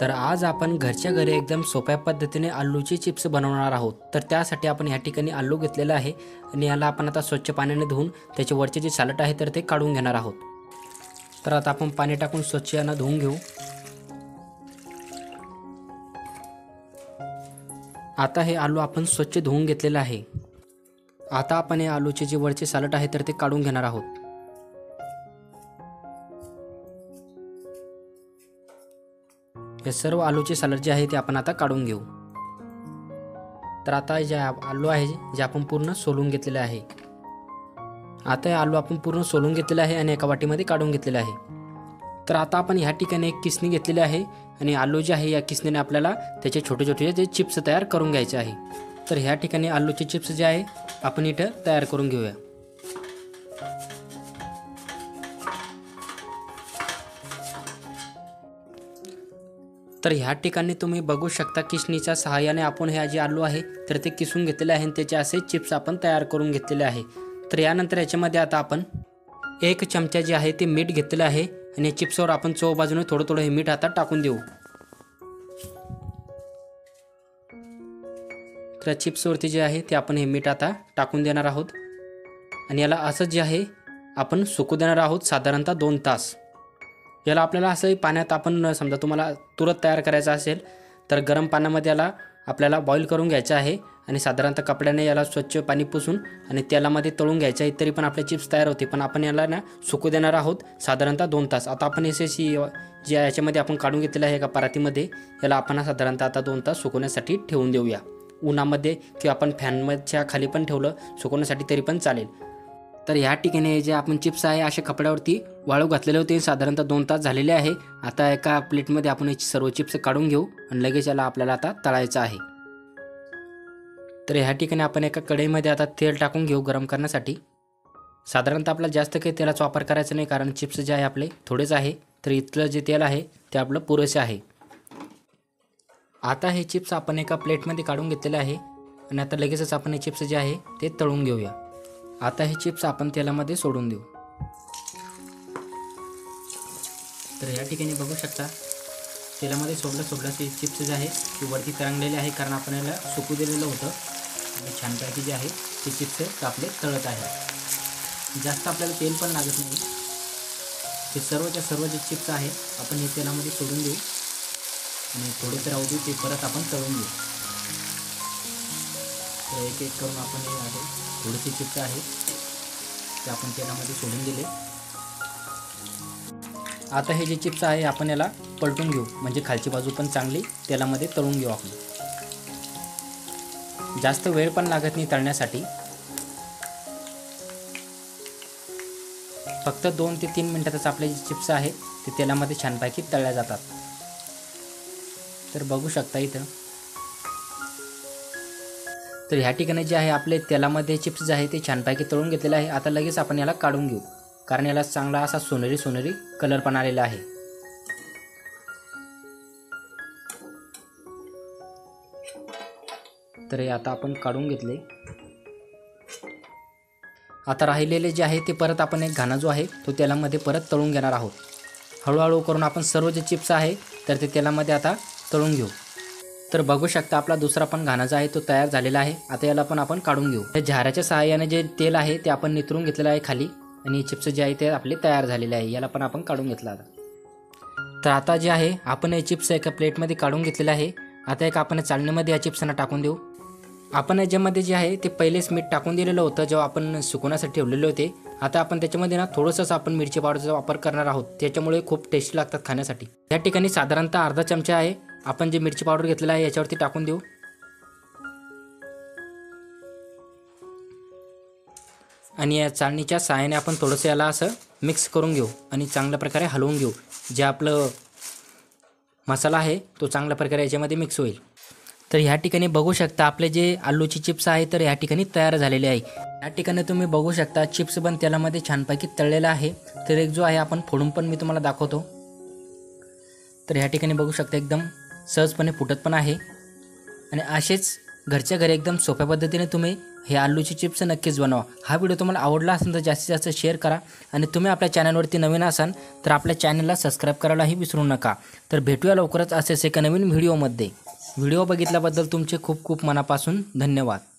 तर आज आपण घरच्या घरी एकदम सोप्या पद्धतीने आलूचे चिप्स बनवणार आहोत। तर त्यासाठी आपण या ठिकाणी आलू घेतलेला आहे आणि याला आपण आता स्वच्छ पाण्याने धुवून त्याचे वरचे जे सालट आहे तर ते काढून घेणार आहोत। तर आता आपण पाणी टाकून स्वच्छ यांना धुवून घेऊ। आता हे आलू आपण स्वच्छ धुवून घेतलेले आहे। आता आपण हे आलूचे जे वरचे सालट आहे तर ते काढून घेणार आहोत। हे सर्व आलूचे सालट जे आहे ते आपण आता काढून घेऊ। तर आता जे आलू आहे जे आपण पूर्ण सोलून घेतलेले आहे। आता हे आलू आपण पूर्ण सोलून घेतलेले आहे आणि एका वाटीमध्ये काढून घेतलेले आहे। तर आता आपण ह्या ठिकाणी एक किसणी घेतलेली आहे आणि आलू जे आहे या किसणीने आपल्याला त्याचे छोटे छोटे जे चिप्स तयार करून घ्यायचे आहे। तर ह्या ठिकाणी आलूचे चिप्स जे आहे आपण इथे तयार करून घेऊया। तर ह्या ठिकाणी तुम्ही बघू शकता किसणीच्या सहाय्याने आपण हे जे आलू आहे तर ते किसून घेतलेले आहे आणि त्याचे असे चिप्स आपण तयार करून घेतलेले आहे। तर यानंतर याच्यामध्ये आता आपण 1 चमचा जे आहे ते मीठ घेतलेले आहे आणि चिप्सवर आपण चव बाजूने थोडं थोडं हे मीठ आता टाकून देऊ। तर चिप्सवरती जे आहे ते आपण हे मीठ आता टाकून देणार आहोत आणि याला असं जे आहे आपण सुकू देणार आहोत साधारणतः 2 तास। याला आपल्याला असं पाण्यात आपण समजा तुम्हाला तुरंत तयार करायचं असेल तर गरम पाण्यामध्ये याला आपल्याला बॉईल करून घ्यायचं आहे आणि साधारणतः कपड्याने याला स्वच्छ पाणी पुसून आणि तेलामध्ये तळून घ्यायचं आहे, तरी पण आपले चिप्स तयार होते। पण आपण याला सुकू देणार आहोत साधारणतः 2 तास। आता आपण जे याच्यामध्ये आपण काढून घेतलेलं आहे एका परातीमध्ये याला आपण साधारणतः आता 2 तास सुकवण्यासाठी ठेवून देऊया उन्हामध्ये, किंवा आपण फॅनच्या खाली पण ठेवलं सुकवण्यासाठी तरी पण चालेल। तर ह्या ठिकाणी जे आपण चिप्स आहे अशा कपड्यावरती वाळू घातलेले होते, साधारणतः 2 तास झालेले आहे। आता एका प्लेटमध्ये आपण सर्व चिप्स काढून घेऊ आणि लगेच याला आपल्याला आता तळायचं आहे। तर ह्या ठिकाणी आपण एका कढईमध्ये आता तेल टाकून घेऊ गरम करण्यासाठी। साधारणतः आपल्याला जास्त काही तेलाचा वापर करायचा नाही, कारण चिप्स जे आहे आपले थोडेच आहे, तर इथलं जे तेल आहे ते आपलं पुरेसे आहे। आता हे चिप्स आपण एका प्लेटमध्ये काढून घेतलेले आहे आणि आता लगेचच आपण हे चिप्स जे आहे ते तळून घेऊया। आता हे चिप्स आपण तेलामध्ये सोडून देऊ। तर या ठिकाणी बघू शकता तेलामध्ये सोडलं ते चिप्स जे आहे ते वरती तरंगलेले आहे, कारण आपण याला सुकू दिलेलं होतं आणि छानपैकी जे आहे ते चिप्स आपले तळत आहे। जास्त आपल्याला तेल पण लागत नाही। हे सर्व जे चिप्स आहे आपण हे तेलामध्ये सोडून देऊ आणि थोडे राहू देऊ, ते परत आपण तळून घेऊ। तर एक एक करून आपण हे आहे थोडेसे चिप्स आहे ते आपण तेलामध्ये सोडून दिले। आता हे जे चिप्स आहे आपण याला पलटून घेऊ, म्हणजे खालची बाजू पण चांगली तेलामध्ये तळून घेऊ आपण। जास्त वेळ पण लागत नाही तळण्यासाठी, फक्त 2 ते 3 मिनिटातच आपले जे चिप्स आहे ते तेलामध्ये छानपैकी तळल्या जातात। तर बघू शकता इथं। तर ह्या ठिकाणी जे आहे आपले तेलामध्ये चिप्स जे आहे ते छानपैकी तळून घेतलेले आहे। आता लगेच आपण याला काढून घेऊ, कारण याला चांगला असा सोनेरी कलर पण आलेला आहे। तर हे आता आपण काढून घेतले। आता राहिलेले जे आहे ते परत आपण एक घाणा जो आहे तो तेलामध्ये परत तळून घेणार आहोत। हळूहळू करून आपण सर्व जे चिप्स आहे तर ते तेलामध्ये आता तळून घेऊ। तर बघू शकता आपला दुसरा पण घाणा जो आहे तो तयार झालेला आहे। आता याला पण आपण काढून घेऊ। या झाऱ्याच्या सहाय्याने जे तेल आहे ते आपण नितरून घेतलेलं आहे खाली आणि चिप्स जे आहे ते आपले तयार झालेले आहे। याला पण आपण काढून घेतला आता। तर आता जे आहे आपण हे चिप्स एका प्लेटमध्ये काढून घेतलेले आहे। आता एक आपण चाळणीमध्ये या चिप्सना टाकून देऊ। आपण याच्यामध्ये जे आहे ते पहिलेच मीठ टाकून दिलेलं होतं जेव्हा आपण सुकवण्यासाठी ठेवलेले होते। आता आपण त्याच्यामध्ये थोडंसं आपण मिरची पावडरचा वापर करणार आहोत, त्याच्यामुळे खूप टेस्टी लागतात खाण्यासाठी। या ठिकाणी साधारणतः अर्धा चमचा आहे आपण जे मिरची पावडर घेतलेला आहे याच्यावरती टाकून देऊ आणि या चाळणीच्या सहाय्याने आपण थोडंसं याला असं मिक्स करून घेऊ आणि चांगल्या प्रकारे हलवून घेऊ। जे आपलं मसाला आहे तो चांगल्या प्रकारे याच्यामध्ये मिक्स होईल। तर ह्या ठिकाणी बघू शकता आपले जे आलूची चिप्स आहे तर ह्या ठिकाणी तयार झालेले आहे। या ठिकाणी तुम्ही बघू शकता चिप्स पण तेलामध्ये छानपैकी तळलेला आहे। तर एक जो आहे आपण फोडून पण मी तुम्हाला दाखवतो। तर ह्या ठिकाणी बघू शकता एकदम सहजपणे फुटत पण आहे आणि असेच घरच्या घरी एकदम सोप्या पद्धतीने तुम्ही हे आलूची चिप्स नक्कीच बनवा। हा व्हिडिओ तुम्हाला आवडला असेल तर जास्तीत जास्त शेअर करा आणि तुम्ही आपल्या चॅनलवरती नवीन असाल तर आपल्या चॅनलला सबस्क्राईब करायलाही विसरू नका। तर भेटूया लवकरच असेच एका नवीन व्हिडिओमध्ये। व्हिडिओ बघितल्याबद्दल तुमचे खूप खूप मनापासून धन्यवाद।